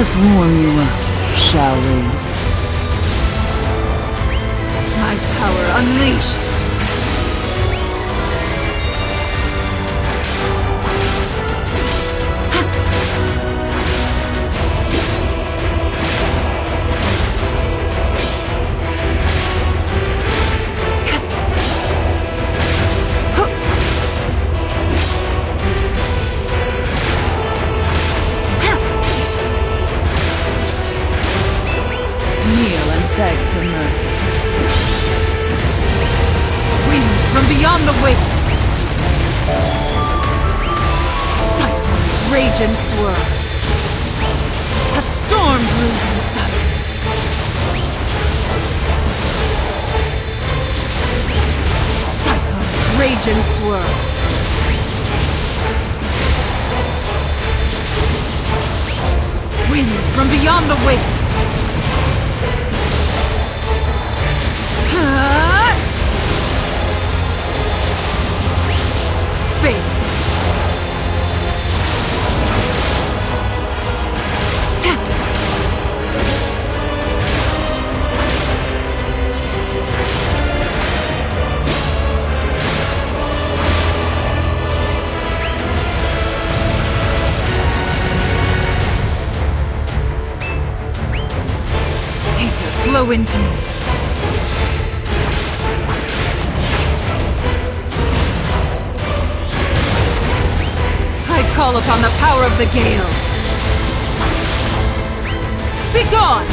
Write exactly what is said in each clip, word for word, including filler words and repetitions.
us warm you up, shall we? My power unleashed! Kneel and beg for mercy. Winds from beyond the wastes! Cyclones rage and swirl. A storm brews inside. Cyclones rage and swirl. Winds from beyond the wastes! Fate. Ether flow into me. Call upon the power of the gale. Begone!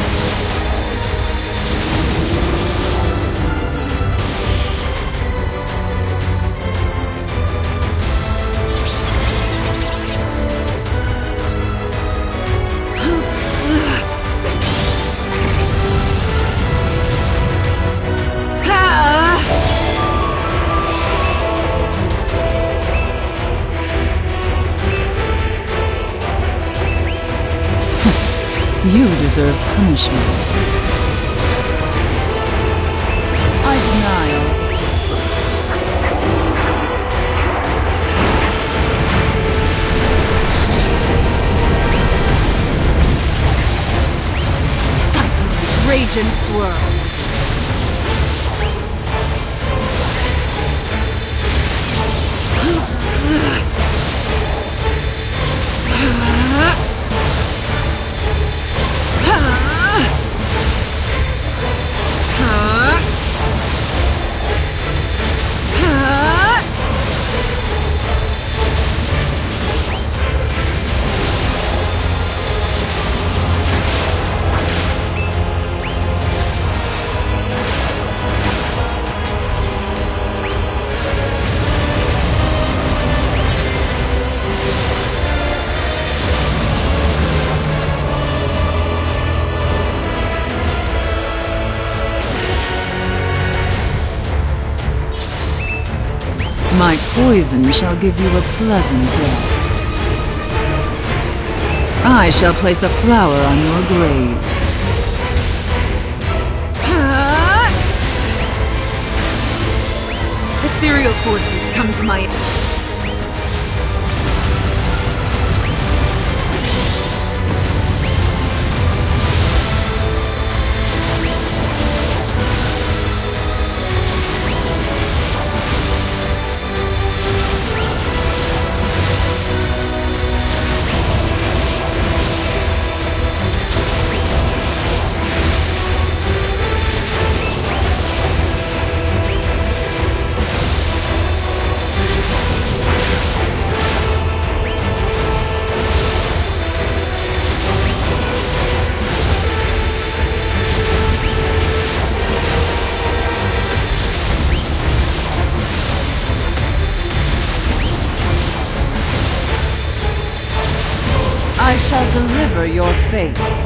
You deserve punishment. I deny all existence. Cyclones rage and swirl. My poison shall give you a pleasant death. I shall place a flower on your grave. Ethereal forces come to my aid. I shall deliver your fate.